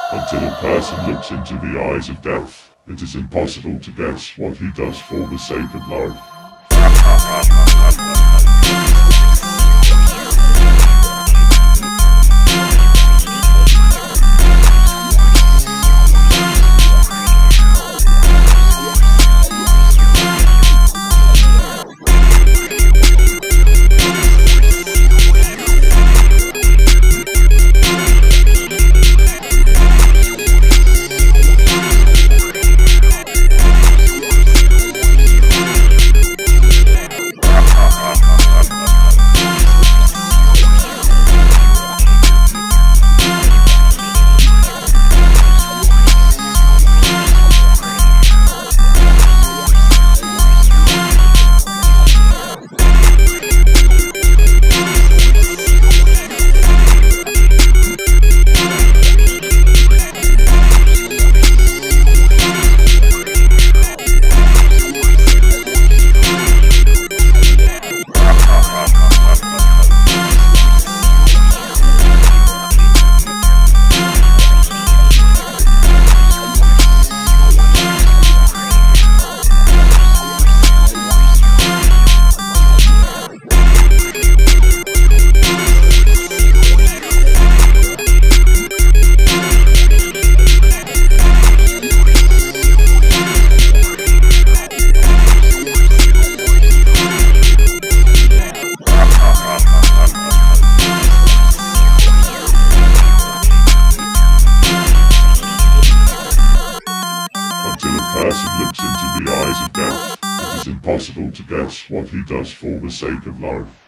Until a person looks into the eyes of death, it is impossible to guess what he does for the sake of life. Until a person looks into the eyes of death, it is impossible to guess what he does for the sake of life.